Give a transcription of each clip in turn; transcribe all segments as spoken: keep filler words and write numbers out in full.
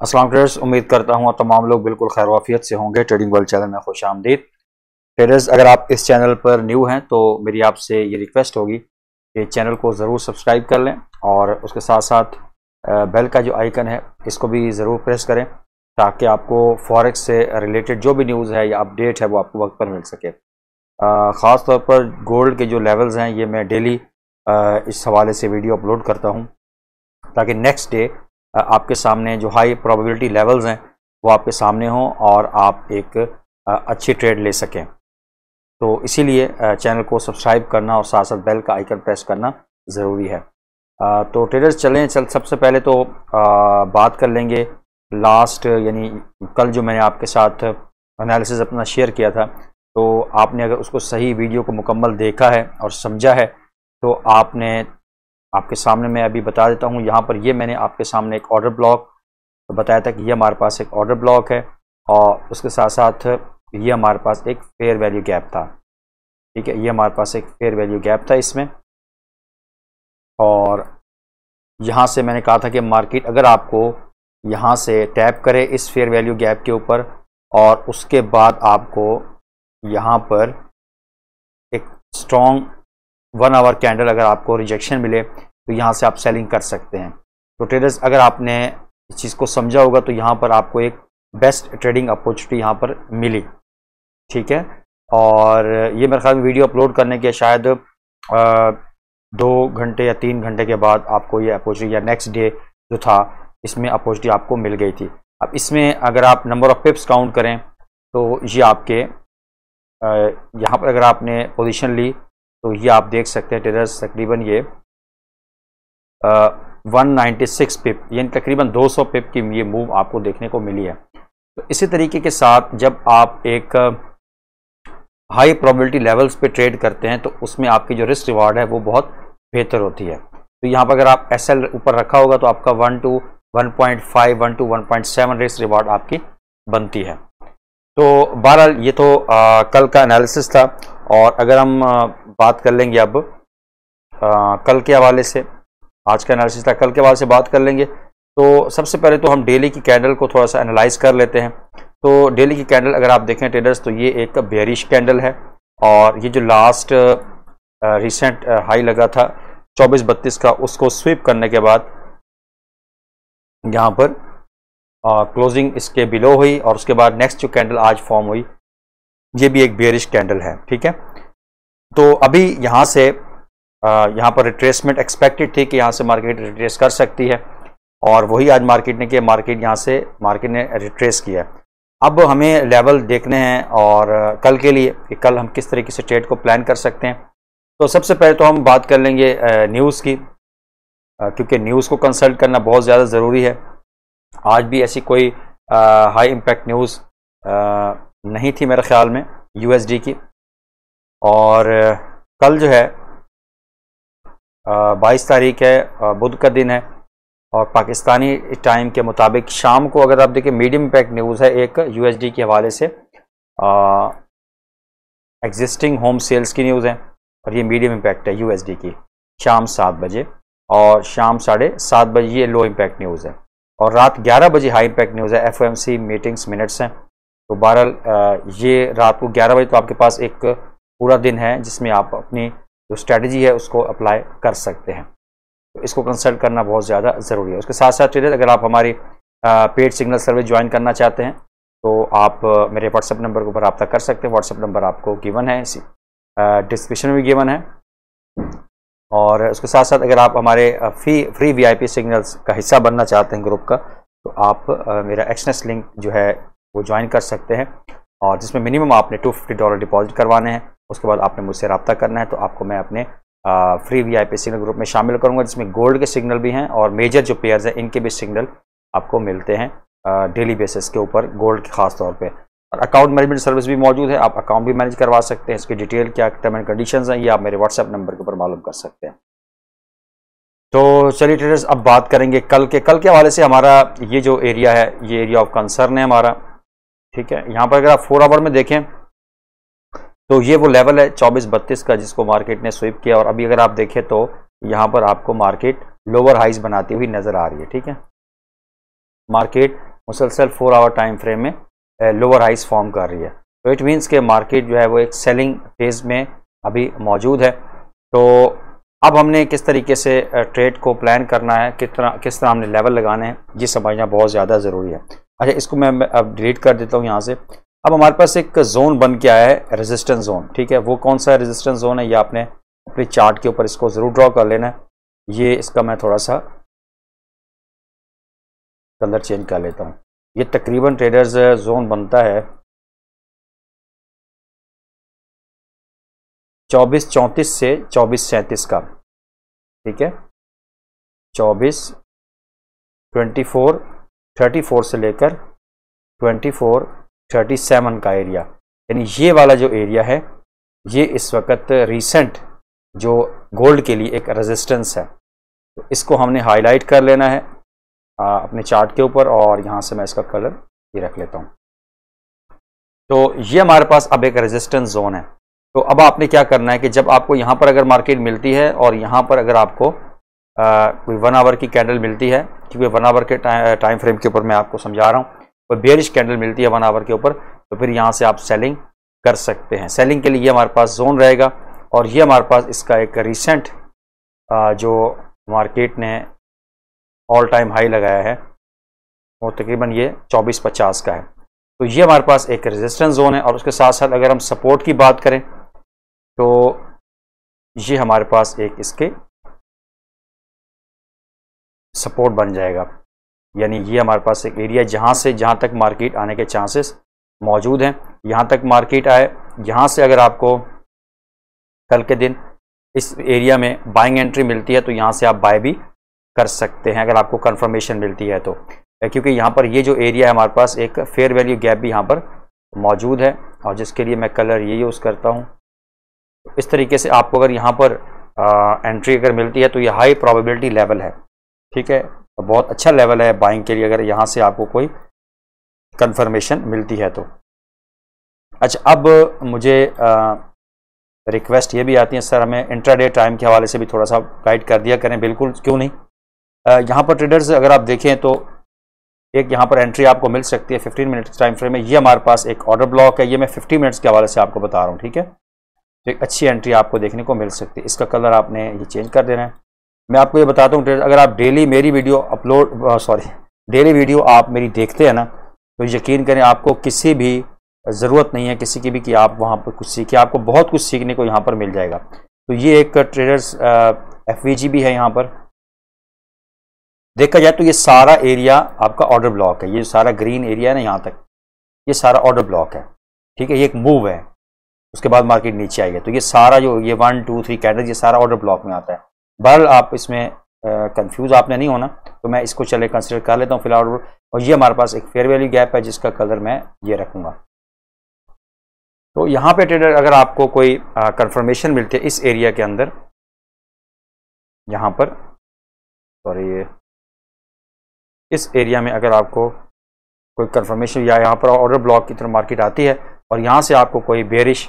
अस्सलाम ट्रेडर्स, उम्मीद करता हूँ तमाम लोग बिल्कुल खैर वाफियत से होंगे। ट्रेडिंग वर्ल्ड चैनल में खुश आमदीद। ट्रेडर्स, अगर आप इस चैनल पर न्यू हैं तो मेरी आपसे ये रिक्वेस्ट होगी कि चैनल को ज़रूर सब्सक्राइब कर लें और उसके साथ साथ बेल का जो आइकन है इसको भी ज़रूर प्रेस करें ताकि आपको फॉरेक्स से रिलेटेड जो भी न्यूज़ है या अपडेट है वो आपको वक्त पर मिल सके। ख़ास तौर पर गोल्ड के जो लेवल्स हैं ये मैं डेली इस हवाले से वीडियो अपलोड करता हूँ ताकि नेक्स्ट डे आपके सामने जो हाई प्रोबेबिलिटी लेवल्स हैं वो आपके सामने हों और आप एक अच्छी ट्रेड ले सकें। तो इसीलिए चैनल को सब्सक्राइब करना और साथ साथ बेल का आइकन प्रेस करना ज़रूरी है। तो ट्रेडर्स चलें चल सबसे पहले तो बात कर लेंगे लास्ट यानी कल जो मैंने आपके साथ एनालिसिस अपना शेयर किया था, तो आपने अगर उसको सही वीडियो को मुकम्मल देखा है और समझा है तो आपने आपके सामने मैं अभी बता देता हूँ। यहाँ पर ये मैंने आपके सामने एक ऑर्डर ब्लॉक बताया था कि ये हमारे पास एक ऑर्डर ब्लॉक है और उसके साथ साथ ये हमारे पास एक फेयर वैल्यू गैप था। ठीक है, ये हमारे पास एक फेयर वैल्यू गैप था इसमें, और यहाँ से मैंने कहा था कि मार्केट अगर आपको यहाँ से टैप करे इस फेयर वैल्यू गैप के ऊपर और उसके बाद आपको यहाँ पर एक स्ट्रॉन्ग वन आवर कैंडल अगर आपको रिजेक्शन मिले तो यहाँ से आप सेलिंग कर सकते हैं। तो ट्रेडर्स, अगर आपने इस चीज़ को समझा होगा तो यहाँ पर आपको एक बेस्ट ट्रेडिंग अपॉर्चुनिटी यहाँ पर मिली। ठीक है, और ये मेरे ख्याल में वीडियो अपलोड करने के शायद आ, दो घंटे या तीन घंटे के बाद आपको ये अपॉर्चुनिटी या नेक्स्ट डे जो था इसमें अपॉर्चुनिटी आपको मिल गई थी। अब इसमें अगर आप नंबर ऑफ पिप्स काउंट करें तो ये आपके यहाँ पर अगर आपने पोजीशन ली तो ये आप देख सकते हैं ट्रेडर्स तकरीबन ये वन नाइन्टी सिक्स पिप यानी तकरीबन दो सौ पिप की ये मूव आपको देखने को मिली है। तो इसी तरीके के साथ जब आप एक हाई प्रोबेबिलिटी लेवल्स पे ट्रेड करते हैं तो उसमें आपकी जो रिस्क रिवार्ड है वो बहुत बेहतर होती है। तो यहाँ पर अगर आप एस एल ऊपर रखा होगा तो आपका one two one point five one two one point seven risk reward आपकी बनती है। तो बहरहाल ये तो आ, कल का एनालिसिस था, और अगर हम आ, बात कर लेंगे अब आ, कल के हवाले से, आज का एनालिसिस था, कल के हवाले से बात कर लेंगे। तो सबसे पहले तो हम डेली की कैंडल को थोड़ा सा एनालाइज कर लेते हैं। तो डेली की कैंडल अगर आप देखें ट्रेडर्स तो ये एक बेयरिश कैंडल है, और ये जो लास्ट रिसेंट हाई लगा था चौबीस बत्तीस का उसको स्वीप करने के बाद यहाँ पर क्लोजिंग इसके बिलो हुई, और उसके बाद नेक्स्ट जो कैंडल आज फॉर्म हुई ये भी एक बेयरिश कैंडल है। ठीक है, तो अभी यहाँ से यहाँ पर रिट्रेसमेंट एक्सपेक्टेड थी कि यहाँ से मार्केट रिट्रेस कर सकती है, और वही आज मार्केट ने किया। मार्केट यहाँ से मार्केट ने रिट्रेस किया। अब हमें लेवल देखने हैं और कल के लिए कि कल हम किस तरीके से ट्रेड को प्लान कर सकते हैं। तो सबसे पहले तो हम बात कर लेंगे न्यूज़ की, क्योंकि न्यूज़ को कंसल्ट करना बहुत ज़्यादा ज़रूरी है। आज भी ऐसी कोई हाई इम्पैक्ट न्यूज़ नहीं थी मेरे ख्याल में यूएसडी की, और कल जो है बाईस तारीख है, बुध का दिन है, और पाकिस्तानी टाइम के मुताबिक शाम को अगर आप देखें मीडियम इम्पैक्ट न्यूज़ है एक यूएसडी के हवाले से। एग्जिस्टिंग होम सेल्स की न्यूज़ है और ये मीडियम इम्पैक्ट है यूएसडी की शाम सात बजे, और शाम साढ़े सात बजे ये लो इम्पैक्ट न्यूज़ है, और रात ग्यारह बजे हाई इम्पैक्ट न्यूज़ है। F O M C meetings minutes हैं। तो बहरहाल ये रात को ग्यारह बजे तो आपके पास एक पूरा दिन है जिसमें आप अपनी जो स्ट्रैटेजी है उसको अप्लाई कर सकते हैं। तो इसको कंसल्ट करना बहुत ज़्यादा ज़रूरी है। उसके साथ साथ ट्रेडर, अगर आप हमारी पेड सिग्नल सर्विस ज्वाइन करना चाहते हैं तो आप मेरे व्हाट्सएप नंबर के ऊपर रब्ता कर सकते हैं। व्हाट्सएप नंबर आपको गिवन है, डिस्क्रिप्शन में भी गिवन है, और उसके साथ साथ अगर आप हमारे फ्री फ्री वीआईपी सिग्नल्स का हिस्सा बनना चाहते हैं ग्रुप का, तो आप मेरा एक्सनेस लिंक जो है वो ज्वाइन कर सकते हैं, और जिसमें मिनिमम आपने टू फिफ्टी डॉलर डिपॉजिट करवाने हैं। उसके बाद आपने मुझसे रब्ता करना है, तो आपको मैं अपने फ्री वीआईपी सिग्नल ग्रुप में शामिल करूंगा, जिसमें गोल्ड के सिग्नल भी हैं और मेजर जो पेयर्स हैं इनके भी सिग्नल आपको मिलते हैं डेली बेसिस के ऊपर, गोल्ड के खास तौर पे। और अकाउंट मैनेजमेंट सर्विस भी मौजूद है, आप अकाउंट भी मैनेज करवा सकते हैं। इसकी डिटेल क्या टर्म एंड कंडीशंस हैं ये आप मेरे व्हाट्सएप नंबर के ऊपर मालूम कर सकते हैं। तो चलिए ट्रेडर्स, अब बात करेंगे कल के कल के हवाले से। हमारा ये जो एरिया है ये एरिया ऑफ कंसर्न है हमारा। ठीक है, यहाँ पर अगर आप फोर आवर में देखें तो ये वो लेवल है चौबीस बत्तीस का जिसको मार्केट ने स्वीप किया, और अभी अगर आप देखें तो यहाँ पर आपको मार्केट लोअर हाइज बनाती हुई नजर आ रही है। ठीक है, मार्केट मुसलसल फोर आवर टाइम फ्रेम में लोअर हाइस फॉर्म कर रही है। तो इट मीन्स के मार्केट जो है वो एक सेलिंग फेज में अभी मौजूद है। तो अब हमने किस तरीके से ट्रेड को प्लान करना है, किस तरह किस तरह हमने लेवल लगाने हैं, ये समझना बहुत ज़्यादा ज़रूरी है। अच्छा, इसको मैं अब डिलीट कर देता हूँ यहाँ से। अब हमारे पास एक जोन बन के आया है, रेजिस्टेंस जोन। ठीक है, वो कौन सा रेजिस्टेंस जोन है, ये आपने अपने चार्ट के ऊपर इसको ज़रूर ड्रॉ कर लेना है। ये इसका मैं थोड़ा सा कलर चेंज कर लेता हूँ। ये तकरीबन ट्रेडर्स जोन बनता है चौबीस चौंतीस से चौबीस सैंतीस का। ठीक है, चौबीस ट्वेंटी फोर थर्टी फोर से लेकर ट्वेंटी फोर थर्टी सेवन का एरिया, यानी ये वाला जो एरिया है ये इस वक्त रीसेंट जो गोल्ड के लिए एक रेजिस्टेंस है। तो इसको हमने हाईलाइट कर लेना है आ, अपने चार्ट के ऊपर, और यहाँ से मैं इसका कलर ये रख लेता हूँ। तो ये हमारे पास अब एक रेजिस्टेंस जोन है। तो अब आपने क्या करना है कि जब आपको यहाँ पर अगर मार्केट मिलती है और यहाँ पर अगर आपको आ, कोई वन आवर की कैंडल मिलती है, क्योंकि वन आवर के टाइम टाइम फ्रेम के ऊपर मैं आपको समझा रहा हूँ, कोई बेयरिश कैंडल मिलती है वन आवर के ऊपर, तो फिर यहाँ से आप सेलिंग कर सकते हैं। सेलिंग के लिए ये हमारे पास जोन रहेगा, और ये हमारे पास इसका एक रिसेंट जो मार्केट ने ऑल टाइम हाई लगाया है वो तकरीबन ये चौबीस पचास का है। तो ये हमारे पास एक रेजिस्टेंस जोन है, और उसके साथ साथ अगर हम सपोर्ट की बात करें तो ये हमारे पास एक इसके सपोर्ट बन जाएगा, यानी ये हमारे पास एक एरिया जहाँ से जहाँ तक मार्केट आने के चांसेस मौजूद हैं। यहाँ तक मार्केट आए, यहाँ से अगर आपको कल के दिन इस एरिया में बाइंग एंट्री मिलती है तो यहाँ से आप बाय भी कर सकते हैं अगर आपको कंफर्मेशन मिलती है तो, क्योंकि यहाँ पर ये जो एरिया है हमारे पास एक फेयर वैल्यू गैप भी यहाँ पर मौजूद है, और जिसके लिए मैं कलर ये यूज़ करता हूँ। इस तरीके से आपको अगर यहाँ पर आ, एंट्री अगर मिलती है तो ये हाई प्रोबेबिलिटी लेवल है। ठीक है, तो बहुत अच्छा लेवल है बाइंग के लिए अगर यहाँ से आपको कोई कंफर्मेशन मिलती है तो। अच्छा, अब मुझे रिक्वेस्ट ये भी आती है, सर हमें इंट्राडे टाइम के हवाले से भी थोड़ा सा गाइड कर दिया करें। बिल्कुल, क्यों नहीं। आ, यहाँ पर ट्रेडर्स अगर आप देखें तो एक यहाँ पर एंट्री आपको मिल सकती है फिफ्टीन मिनट्स टाइम फ्रेम में। ये हमारे पास एक ऑर्डर ब्लॉक है, ये मैं फिफ्टी मिनट्स के हवाले से आपको बता रहा हूँ। ठीक है, तो एक अच्छी एंट्री आपको देखने को मिल सकती है। इसका कलर आपने ये चेंज कर देना है। मैं आपको ये बताता हूँ, अगर आप डेली मेरी video upload sorry daily video आप मेरी देखते हैं ना, तो यकीन करें आपको किसी भी ज़रूरत नहीं है किसी की भी कि आप वहाँ पर कुछ सीखें, आपको बहुत कुछ सीखने को यहाँ पर मिल जाएगा। तो ये एक ट्रेडर्स एफ वी जी भी है। यहाँ पर देखा जाए तो ये सारा एरिया आपका ऑर्डर ब्लॉक है, ये सारा ग्रीन एरिया है ना, यहाँ तक ये सारा ऑर्डर ब्लॉक है। ठीक है, ये एक मूव है, उसके बाद मार्केट नीचे आई है, तो ये सारा जो ये वन टू थ्री कैंडल ये सारा ऑर्डर ब्लॉक में आता है। बहरहाल आप इसमें कंफ्यूज आपने नहीं होना, तो मैं इसको चले कंसिडर कर लेता हूँ फिलहाल। और ये हमारे पास एक फेयर वैल्यू गैप है जिसका कलर मैं ये रखूँगा। तो यहाँ पे ट्रेडर अगर आपको कोई कंफर्मेशन मिलती है इस एरिया के अंदर, यहाँ पर सॉरी ये इस एरिया में अगर आपको कोई कंफर्मेशन या यहाँ पर ऑर्डर ब्लॉक की तरफ मार्केट आती है और यहाँ से आपको कोई बेरिश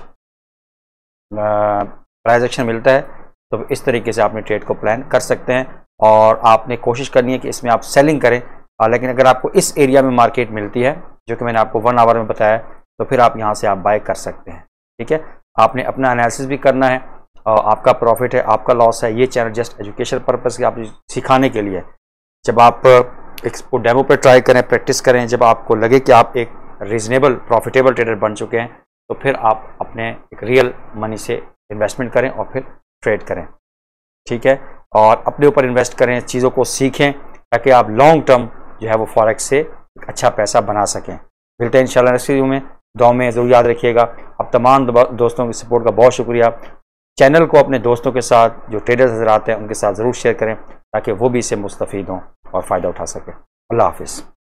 प्राइस एक्शन मिलता है, तो इस तरीके से आपने ट्रेड को प्लान कर सकते हैं। और आपने कोशिश करनी है कि इसमें आप सेलिंग करें, लेकिन अगर आपको इस एरिया में मार्केट मिलती है जो कि मैंने आपको वन आवर में बताया, तो फिर आप यहाँ से आप बाय कर सकते हैं। ठीक है, आपने अपना एनालिसिस भी करना है, और आपका प्रॉफिट है आपका लॉस है। ये चैनल जस्ट एजुकेशन पर्पज़ के आप सिखाने के लिए। जब आप एक्सपो डेमो पे ट्राई करें, प्रैक्टिस करें, जब आपको लगे कि आप एक रीजनेबल प्रॉफिटेबल ट्रेडर बन चुके हैं, तो फिर आप अपने एक रियल मनी से इन्वेस्टमेंट करें और फिर ट्रेड करें। ठीक है, और अपने ऊपर इन्वेस्ट करें, चीज़ों को सीखें, ताकि आप लॉन्ग टर्म जो है वो फॉरेक्स से एक अच्छा पैसा बना सकें। मिलते हैं इंशाल्लाह नेक्स्ट वीडियो में। दुआ में ज़रूर याद रखिएगा। अब तमाम दोस्तों की सपोर्ट का बहुत शुक्रिया। चैनल को अपने दोस्तों के साथ जो ट्रेडर्स नजर आते हैं उनके साथ ज़रूर शेयर करें, ताकि वो भी इससे मुस्तफ़ीद हों और फ़ायदा उठा सकें। अल्लाह हाफिज़।